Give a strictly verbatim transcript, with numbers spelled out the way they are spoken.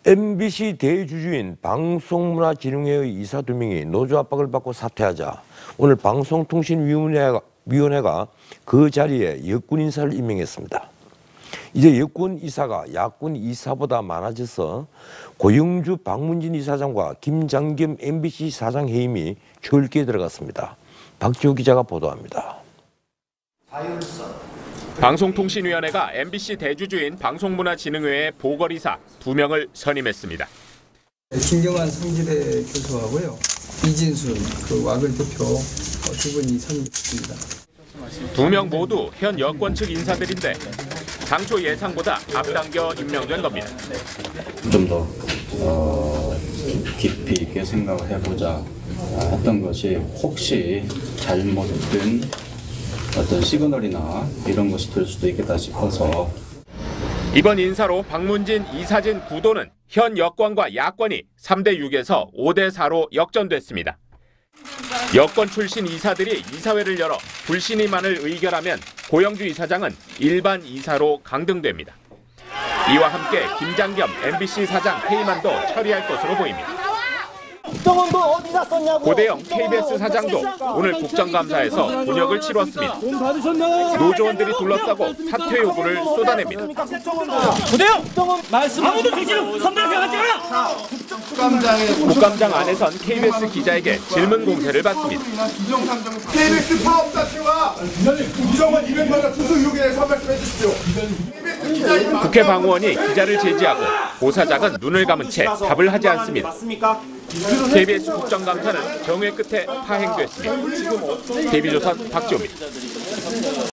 엠비씨 대주주인 방송문화진흥회의 이사 두 명이 노조 압박을 받고 사퇴하자 오늘 방송통신위원회가 위원회가 그 자리에 여권 인사를 임명했습니다. 이제 여권 이사가 야권 이사보다 많아져서 고영주 박문진 이사장과 김장겸 엠비씨 사장 해임이 초읽기에 들어갔습니다. 박지호 기자가 보도합니다. 방송통신위원회가 엠비씨 대주주인 방송문화진흥회의 보궐이사 두 명을 선임했습니다. 김경환 성지대 교수하고요. 이진순 그 와글 대표 두 분이 선임됐습니다. 두 명 모두 현 여권 측 인사들인데 당초 예상보다 앞당겨 임명된 겁니다. 좀 더 어, 깊이 있게 생각을 해보자 했던 것이 혹시 잘못된 어떤 시그널이나 이런 것이 될 수도 있겠다 싶어서 이번 인사로 박문진, 이사진 구도는 현 여권과 야권이 삼 대 육에서 오 대 사로 역전됐습니다. 여권 출신 이사들이 이사회를 열어 불신이 많을 의결하면 고영주 이사장은 일반 이사로 강등됩니다. 이와 함께 김장겸 엠비씨 사장 해임안도 처리할 것으로 보입니다. 고대영 케이비에스 사장도 오늘 국정감사에서 곤욕을 치렀습니다. 노조원들이 둘러싸고 사퇴 요구를 쏟아냅니다. 고대영! 말씀 아무도 대신 선배를 생각하지 마라! 국감장 안에선 케이비에스 기자에게 질문 공세를 받습니다. 케이비에스 파업 자체와 이정원 이명박을 투수 의혹에 대해서 한 말씀 해주십시오. 국회 방호원이 기자를 제지하고 오 사장은 눈을 감은 채 답을 하지 않습니다. 케이비에스 국정감사는 경회 끝에 파행됐습니다. 티비조선 박지호입니다.